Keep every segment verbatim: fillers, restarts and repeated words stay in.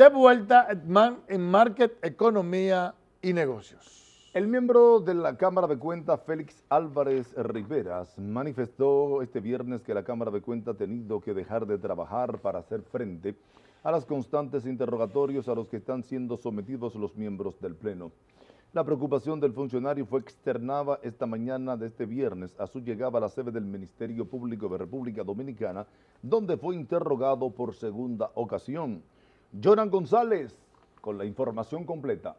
vuelta en Market, Economía y Negocios. El miembro de la Cámara de Cuentas, Félix Álvarez Riveras, manifestó este viernes que la Cámara de Cuentas ha tenido que dejar de trabajar para hacer frente a los constantes interrogatorios a los que están siendo sometidos los miembros del Pleno. La preocupación del funcionario fue externada esta mañana de este viernes a su llegada a la sede del Ministerio Público de República Dominicana, donde fue interrogado por segunda ocasión. Jonan González, con la información completa.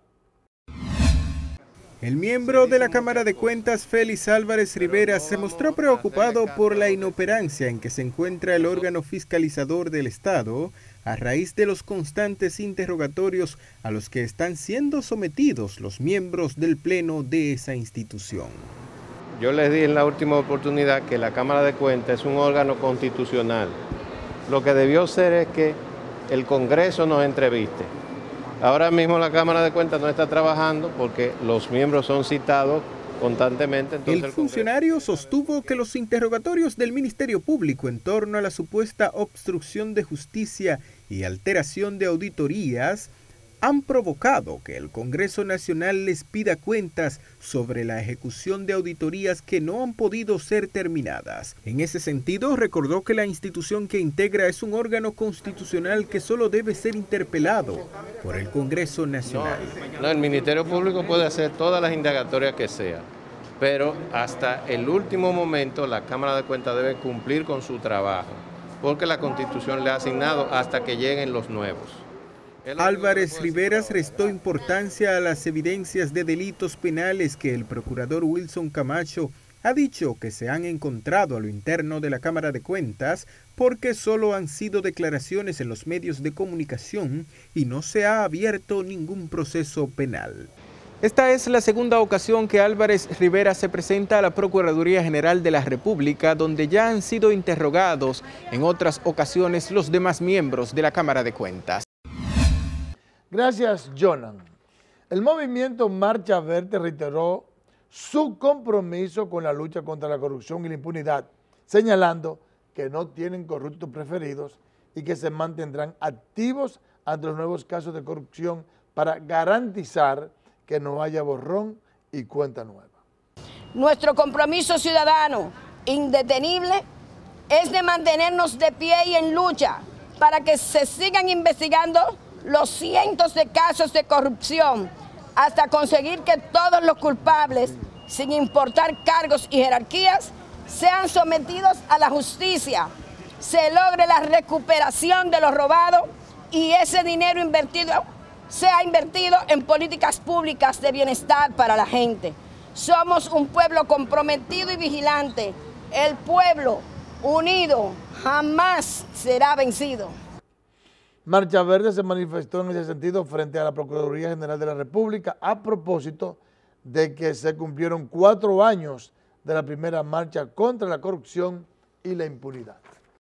El miembro de la Cámara de Cuentas, Félix Álvarez Riveras, se mostró preocupado por la inoperancia en que se encuentra el órgano fiscalizador del Estado a raíz de los constantes interrogatorios a los que están siendo sometidos los miembros del Pleno de esa institución. Yo les di en la última oportunidad que la Cámara de Cuentas es un órgano constitucional. Lo que debió ser es que el Congreso nos entreviste. Ahora mismo la Cámara de Cuentas no está trabajando porque los miembros son citados constantemente. El funcionario sostuvo que los interrogatorios del Ministerio Público en torno a la supuesta obstrucción de justicia y alteración de auditorías han provocado que el Congreso Nacional les pida cuentas sobre la ejecución de auditorías que no han podido ser terminadas. En ese sentido, recordó que la institución que integra es un órgano constitucional que solo debe ser interpelado por el Congreso Nacional. No, no, el Ministerio Público puede hacer todas las indagatorias que sea, pero hasta el último momento la Cámara de Cuentas debe cumplir con su trabajo, porque la Constitución le ha asignado hasta que lleguen los nuevos. Álvarez Riveras restó importancia a las evidencias de delitos penales que el procurador Wilson Camacho ha dicho que se han encontrado a lo interno de la Cámara de Cuentas porque solo han sido declaraciones en los medios de comunicación y no se ha abierto ningún proceso penal. Esta es la segunda ocasión que Álvarez Riveras se presenta a la Procuraduría General de la República, donde ya han sido interrogados en otras ocasiones los demás miembros de la Cámara de Cuentas. Gracias, Jonan. El movimiento Marcha Verde reiteró su compromiso con la lucha contra la corrupción y la impunidad, señalando que no tienen corruptos preferidos y que se mantendrán activos ante los nuevos casos de corrupción para garantizar que no haya borrón y cuenta nueva. Nuestro compromiso ciudadano indetenible es de mantenernos de pie y en lucha para que se sigan investigando los cientos de casos de corrupción hasta conseguir que todos los culpables, sin importar cargos y jerarquías, sean sometidos a la justicia, se logre la recuperación de lo robado y ese dinero invertido sea invertido en políticas públicas de bienestar para la gente. Somos un pueblo comprometido y vigilante. El pueblo unido jamás será vencido. Marcha Verde se manifestó en ese sentido frente a la Procuraduría General de la República a propósito de que se cumplieron cuatro años de la primera marcha contra la corrupción y la impunidad.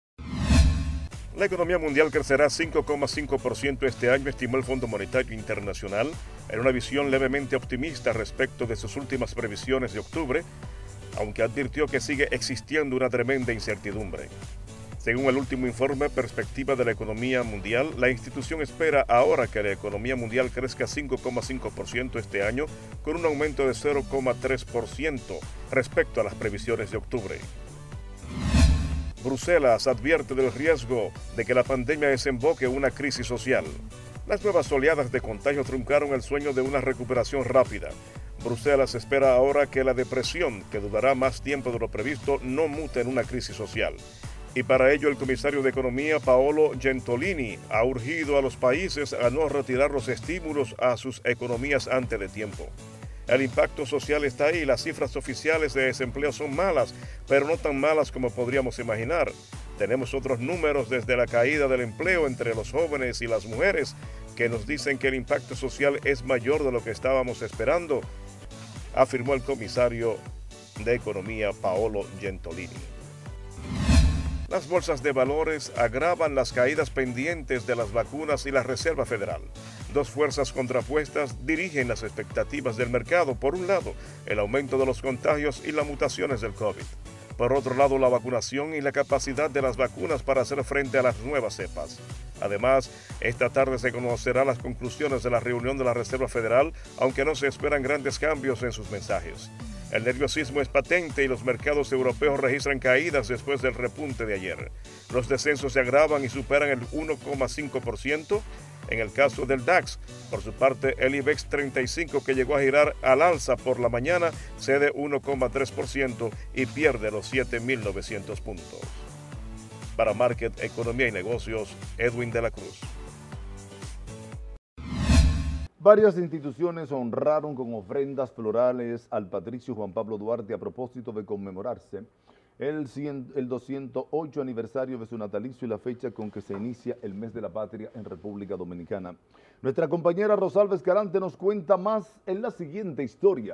La economía mundial crecerá cinco coma cinco por ciento este año, estimó el Fondo Monetario Internacional, en una visión levemente optimista respecto de sus últimas previsiones de octubre, aunque advirtió que sigue existiendo una tremenda incertidumbre. Según el último informe Perspectiva de la Economía Mundial, la institución espera ahora que la economía mundial crezca cinco coma cinco por ciento este año, con un aumento de cero coma tres por ciento respecto a las previsiones de octubre. Bruselas advierte del riesgo de que la pandemia desemboque en una crisis social. Las nuevas oleadas de contagio truncaron el sueño de una recuperación rápida. Bruselas espera ahora que la depresión, que durará más tiempo de lo previsto, no mute en una crisis social. Y para ello el comisario de Economía, Paolo Gentiloni, ha urgido a los países a no retirar los estímulos a sus economías antes de tiempo. El impacto social está ahí, las cifras oficiales de desempleo son malas, pero no tan malas como podríamos imaginar. Tenemos otros números desde la caída del empleo entre los jóvenes y las mujeres que nos dicen que el impacto social es mayor de lo que estábamos esperando, afirmó el comisario de Economía, Paolo Gentiloni. Las bolsas de valores agravan las caídas pendientes de las vacunas y la Reserva Federal. Dos fuerzas contrapuestas dirigen las expectativas del mercado. Por un lado, el aumento de los contagios y las mutaciones del COVID. Por otro lado, la vacunación y la capacidad de las vacunas para hacer frente a las nuevas cepas. Además, esta tarde se conocerán las conclusiones de la reunión de la Reserva Federal, aunque no se esperan grandes cambios en sus mensajes. El nerviosismo es patente y los mercados europeos registran caídas después del repunte de ayer. Los descensos se agravan y superan el uno coma cinco por ciento. En el caso del DAX, por su parte, el IBEX treinta y cinco, que llegó a girar al alza por la mañana, cede uno coma tres por ciento y pierde los siete mil novecientos puntos. Para Market, Economía y Negocios, Edwin de la Cruz. Varias instituciones honraron con ofrendas florales al patricio Juan Pablo Duarte a propósito de conmemorarse el, cien, el doscientos ocho aniversario de su natalicio y la fecha con que se inicia el mes de la patria en República Dominicana. Nuestra compañera Rosalba Escalante nos cuenta más en la siguiente historia.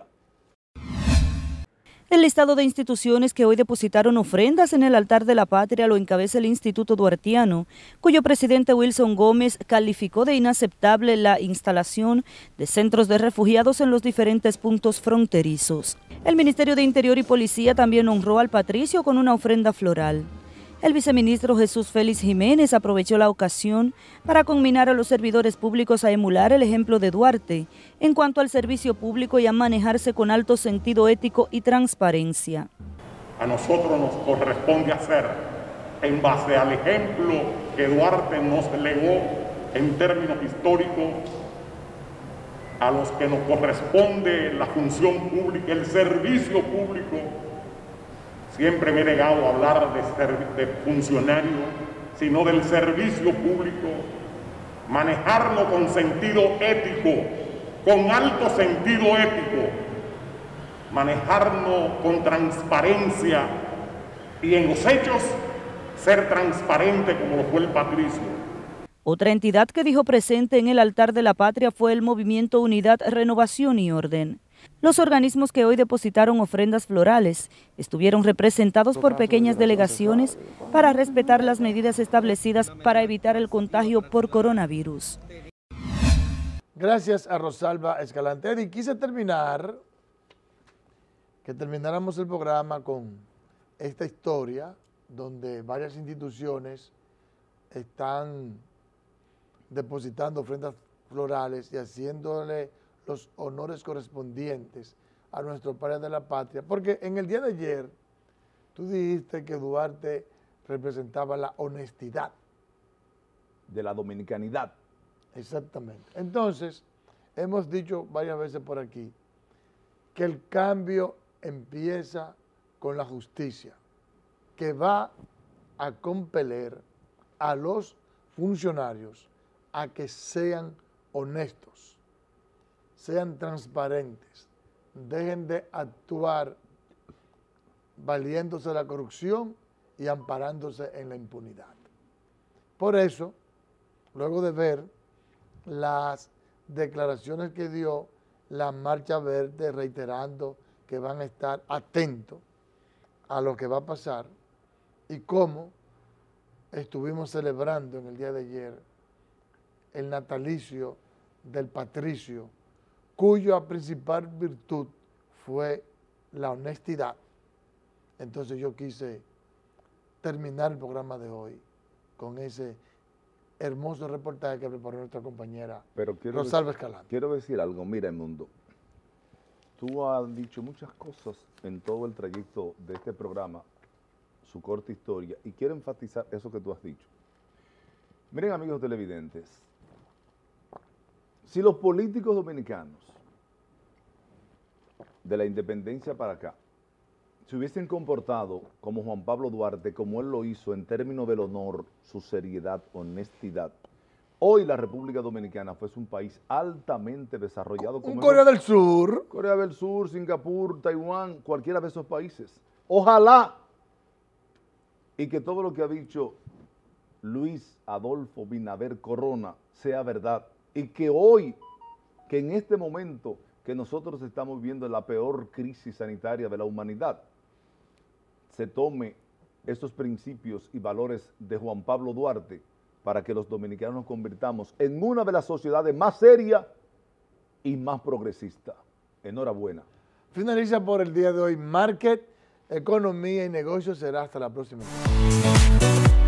El listado de instituciones que hoy depositaron ofrendas en el altar de la patria lo encabeza el Instituto Duartiano, cuyo presidente Wilson Gómez calificó de inaceptable la instalación de centros de refugiados en los diferentes puntos fronterizos. El Ministerio de Interior y Policía también honró al patricio con una ofrenda floral. El viceministro Jesús Félix Jiménez aprovechó la ocasión para conminar a los servidores públicos a emular el ejemplo de Duarte en cuanto al servicio público y a manejarse con alto sentido ético y transparencia. A nosotros nos corresponde hacer, en base al ejemplo que Duarte nos legó en términos históricos, a los que nos corresponde la función pública, el servicio público. Siempre me he negado a hablar de, de funcionario, sino del servicio público, manejarlo con sentido ético, con alto sentido ético, manejarlo con transparencia y en los hechos ser transparente como lo fue el patricio. Otra entidad que dijo presente en el altar de la patria fue el Movimiento Unidad, Renovación y Orden. Los organismos que hoy depositaron ofrendas florales estuvieron representados por pequeñas delegaciones para respetar las medidas establecidas para evitar el contagio por coronavirus. Gracias a Rosalba Escalante. Y quise terminar, que termináramos el programa con esta historia donde varias instituciones están depositando ofrendas florales y haciéndole los honores correspondientes a nuestro padre de la patria, porque en el día de ayer tú dijiste que Duarte representaba la honestidad. De la dominicanidad. Exactamente. Entonces, hemos dicho varias veces por aquí que el cambio empieza con la justicia, que va a compeler a los funcionarios a que sean honestos, sean transparentes, dejen de actuar valiéndose de la corrupción y amparándose en la impunidad. Por eso, luego de ver las declaraciones que dio la Marcha Verde reiterando que van a estar atentos a lo que va a pasar y cómo estuvimos celebrando en el día de ayer el natalicio del patricio, cuya principal virtud fue la honestidad. Entonces yo quise terminar el programa de hoy con ese hermoso reportaje que preparó nuestra compañera Pero quiero Rosalba decir, Escalante. Quiero decir algo, mira, Mundo, tú has dicho muchas cosas en todo el trayecto de este programa, su corta historia, y quiero enfatizar eso que tú has dicho. Miren, amigos televidentes, si los políticos dominicanos de la independencia para acá se hubiesen comportado como Juan Pablo Duarte, como él lo hizo en términos del honor, su seriedad, honestidad, hoy la República Dominicana fuese un país altamente desarrollado. Como un Corea del Sur. Corea del Sur, Singapur, Taiwán, cualquiera de esos países. Ojalá y que todo lo que ha dicho Luis Adolfo Binader Corona sea verdad y que hoy, que en este momento que nosotros estamos viviendo la peor crisis sanitaria de la humanidad, se tome esos principios y valores de Juan Pablo Duarte para que los dominicanos nos convirtamos en una de las sociedades más serias y más progresistas. Enhorabuena. Finaliza por el día de hoy Market. economía y negocios será hasta la próxima.